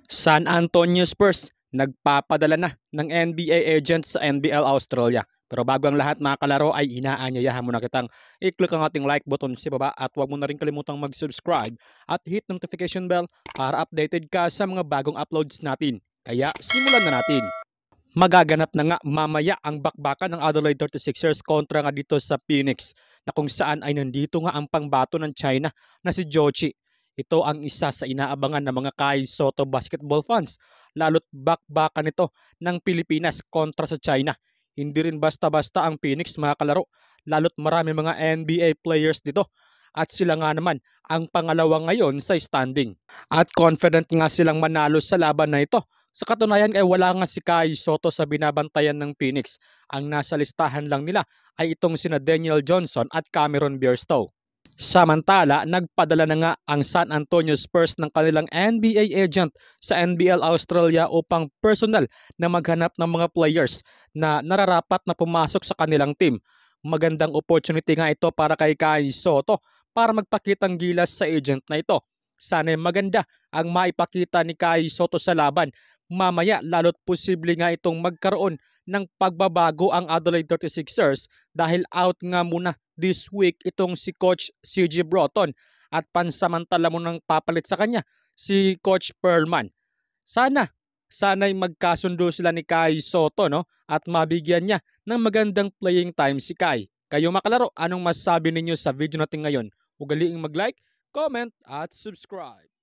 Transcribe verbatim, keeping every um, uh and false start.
San Antonio Spurs nagpapadala na ng N B A agent sa N B L Australia. Pero bago ang lahat mga kalaro ay inaanyayahan mo na kitang i-click ang ating like button sa baba at huwag mo na rin kalimutang mag-subscribe at hit notification bell para updated ka sa mga bagong uploads natin. Kaya simulan na natin. Magaganap na nga mamaya ang bakbakan ng Adelaide thirty-sixers kontra nga dito sa Phoenix na kung saan ay nandito nga ang pangbato ng China na si Jochi. Ito ang isa sa inaabangan ng mga Kai Soto basketball fans, lalo't bakbakan nito ng Pilipinas kontra sa China. Hindi rin basta-basta ang Phoenix mga kalaro, lalo't marami mga N B A players dito at sila nga naman ang pangalawa ngayon sa standing. At confident nga silang manalo sa laban na ito. Sa katunayan ay wala nga si Kai Soto sa binabantayan ng Phoenix. Ang nasa listahan lang nila ay itong sina Daniel Johnson at Cameron Bierstow. Samantala, nagpadala na nga ang San Antonio Spurs ng kanilang N B A agent sa N B L Australia upang personal na maghanap ng mga players na nararapat na pumasok sa kanilang team. Magandang opportunity nga ito para kay Kai Soto para magpakitang gilas sa agent na ito. Sana'y maganda ang maipakita ni Kai Soto sa laban. Mamaya lalo't posible nga itong magkaroon ng pagbabago ang Adelaide thirty-sixers dahil out nga muna this week itong si Coach C J Broughton at pansamantala mo nang papalit sa kanya si Coach Perlman. Sana, sana'y magkasundo sila ni Kai Soto no? At mabigyan niya ng magandang playing time si Kai. Kayo makalaro, anong masasabi ninyo sa video natin ngayon? Ugaliing mag-like, comment at subscribe.